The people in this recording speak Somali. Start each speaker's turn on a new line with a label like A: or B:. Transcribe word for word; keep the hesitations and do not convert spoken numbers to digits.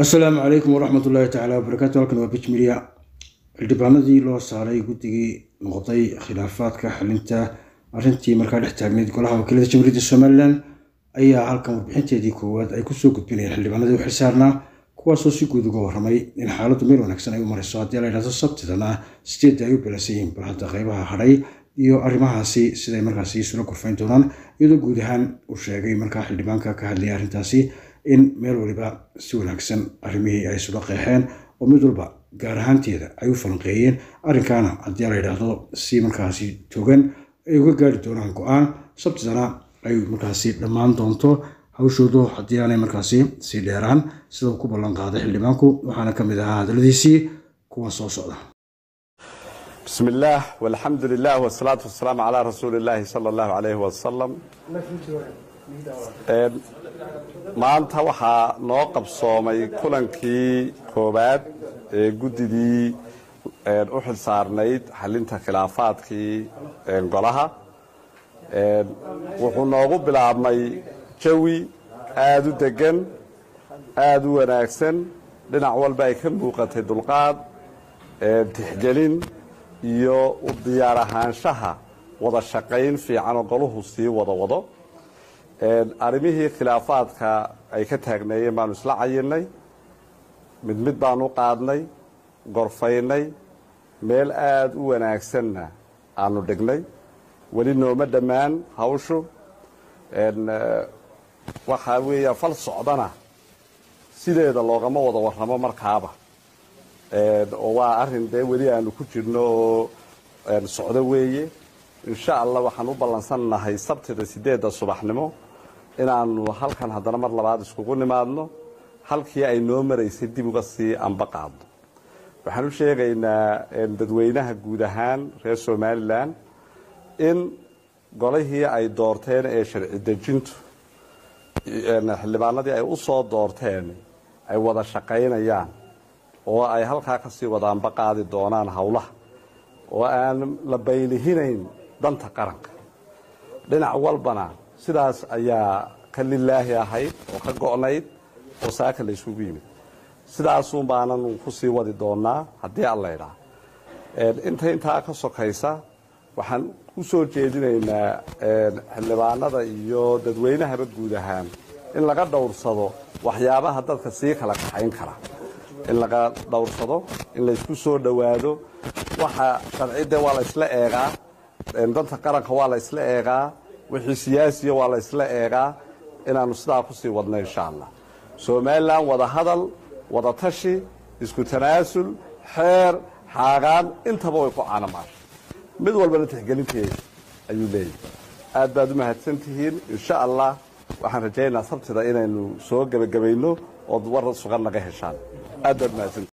A: السلام عليكم ورحمة الله تعالى وبركاته. halkan waa Pitch Media. Xildhibaanadii loo saaray guddigii noqday khilaafaadka xalinta arrintii markaa dhex taagneyd golaha wakiilada Jamhuuriyadda Somaliland ayaa halkan warbixinteedii koowaad ay ku soo gudbinayaan xildhibaanadii u xilsaarnaa kuwaasoo si guud uga warramay in xaaladdu meel wanaagsan ay u marayso haddii la yidhaahdo sabtidana sideedda ay u beelasan yihiin bal hadda qaybaha hadhay iyo arrimahaasi siday markaasi isula gorfayn doonaan iyadoo guud ahaan uu sheegay markaa xildhibaanka ka hadlayay arrintaasi in meel waliba si wanaagsan arrimihii ay isula qeexeen oo mid walba gaar ahaanteeda ay u falanqeeyeen arrinkaana haddii la yidhaahdo si markaasi togan ay uga gaari doonaan go-aan sabtidana ay markaasi dhammaan doonto hawshoodu haddii aanay markaasi sii dheeraan sida uu ku ballan qaaday xildhibaanku waxaana ka mid ahaa hadalladiisii kuwan soo socda.
B: بسم الله والحمد لله والصلاة والسلام على رسول الله صلى الله عليه وسلم. maanta waxaa noo qabsoomay kulankii koobaad ee guddidii u xilsaarnayd xalinta khilaafaadkii golaha wuxuu noogu bilaabmay jawi aada u degan aada u wanaagsan dhinac walba ay ka muuqatay dulqaad tixgelin iyo u diyaar ahaanshaha wada shaqayn fiican oo goluhu sii wada wado arrimihii khilaafaadka ay ka taagneeyeen baanu isla cayinay mid mid baanu qaadnay gorfaynay meel aada u wanaagsanna aanu dhignay weli nooma dhammaan hawshu waxaa weeya fal socdana sideeda loogama wada warramo markaaba oo waa arrin dee weli aanu ku jirno oo socdo weeye insha allah waxaan u ballansannahay sabtida sideedda subaxnimo inaanu halkan haddana mar labaad iskugu nimaadno halkii ay noo maraysay dib uga sii anba qaadno waxaan u sheegaynaa dadweynaha guud ahaan reer somalilan in golihii ay doorteen ee sharci dejintu xildhibaanadii ay u soo doorteen ay wada shaqaynayaan oo ay halkaa ka sii wada anba qaadi doonaan howlaha oo aan la baylihinayn danta qaranka dhinac walbana sidaas ayaa ka lilaahi ahayd oo ka go'nayd oo saaka la isugu yimid sidaasuun baanan ku sii wadi doonaa haddii alla idhaa inta intaa ka sokaysa waxaan ku soo jeedinaynaa xildhibaanada iyo dadweynahaba guud ahaan in laga dhowrsado waxyaabaha dadka sii kala kaxayn kara in laga dhowrsado in laysku soo dhowaado waxa sharcidde waa la isla eegaa danta qaranka waa la isla eegaa wixii siyaasiya waa la isla eegaa inaanu sidaa ku sii wadno insha allah somalilan wada hadal wada tashi isku tanaasul xeer xaagaan intaba way ku caanamaashay mid walbana tixgelinteeda ayuu leeyahay aad baad u mahadsan tihiin insha allah waxaan rajaynayaa sabtida inaynu soo gebagabayno ood war sugan naga heshaan aad baad mahadsan